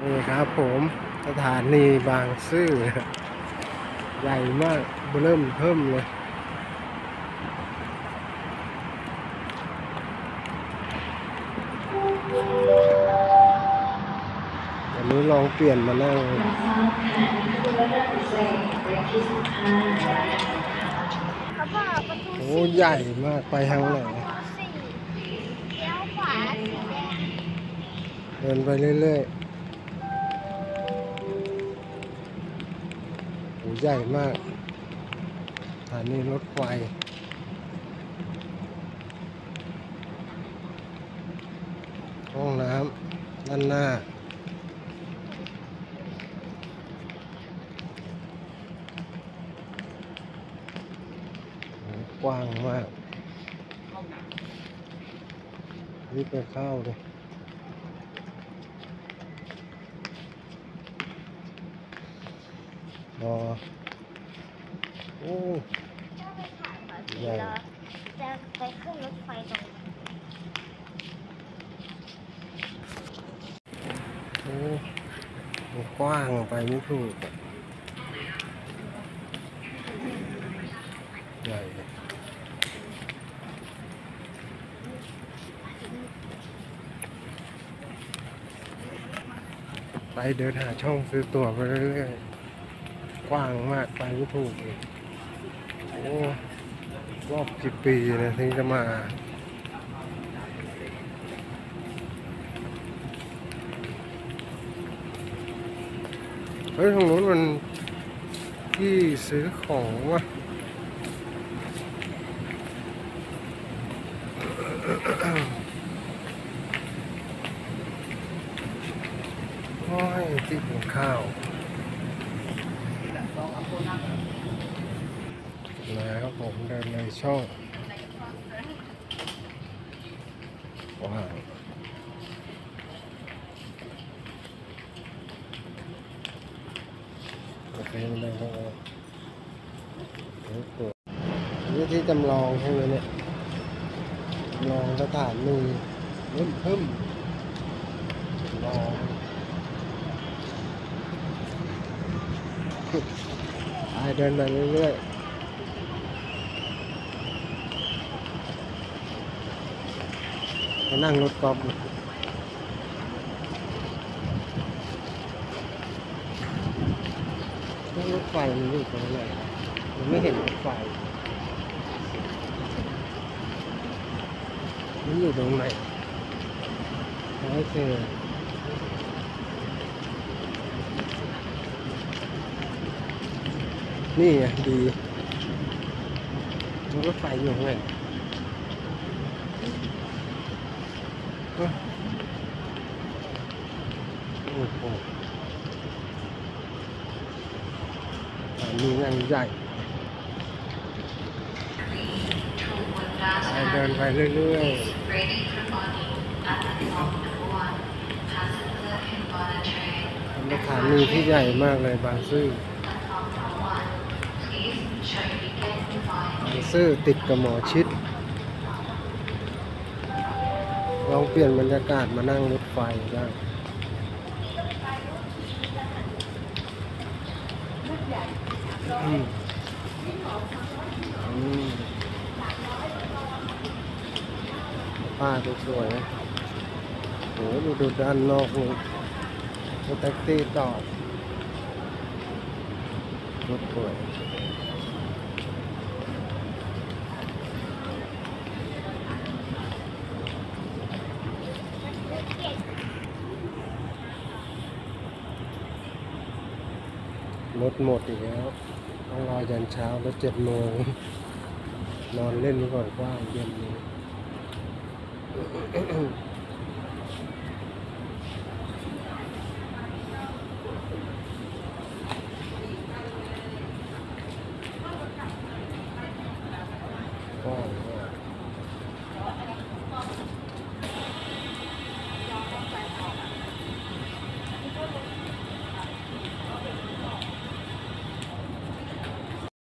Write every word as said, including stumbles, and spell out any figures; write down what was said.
นี่ครับผมสถานีบางซื่อใหญ่มากเริ่มเพิ่มเลยวันนี้ลองเปลี่ยนมานั่งโอ้ใหญ่มากไปทางไหนเดินไปเรื่อยๆโอ้ใหญ่มากสถานีรถไฟห้องน้ำด้านหน้ากว้างมากนี่ไปเข้าเลยรอโอ้ใหญ่จะไปขึ้นรถไฟตรงโอ้มันกว้างไปไม่ถูกใหญ่ไปเดินหาช่องซื้อตั๋วไปเรื่อยๆกว้างมากไปไม่ถูกเลยโอ้รอบกี่ปีนะถึงจะมาเฮ้ยตรงนู้นมันที่ซื้อของวะโอ้ยที่กินข้าวแล้วผมเดินในช่องว้าวโอเคมันได้เข้ามานี่ที่จำลองใช่ไหมเนี่ยจำลองสถานีเพิ่มเพิ่มจำลองไปเดินไปเรื่อยๆไปนั่งรถกอล์ฟนั่งรถไฟมันอยู่ตรงไหนมันไม่เห็นรถไฟมันอยู่ตรงไหนโอเคนี่ไงดีรถไฟอยู่ตรงไหนโอ้โหอันนี้ยังใหญ่เดินไปเรื่อยๆสถานีที่ใหญ่มากเลยบางซื่อบางซื่อติดกับหมอชิดลองเปลี่ยนบรรยากาศมานั่งรถไฟบ้างอืมอืมป้าสวยๆนะโหดูดูด้านนอกนี่รถแท็กซี่จอดรถสวยรถหมดอีกแล้วต้องรอยันเช้ารถเจ็ดโมงนอนเล่นก่อนกว้างเย็นนี้กว้าง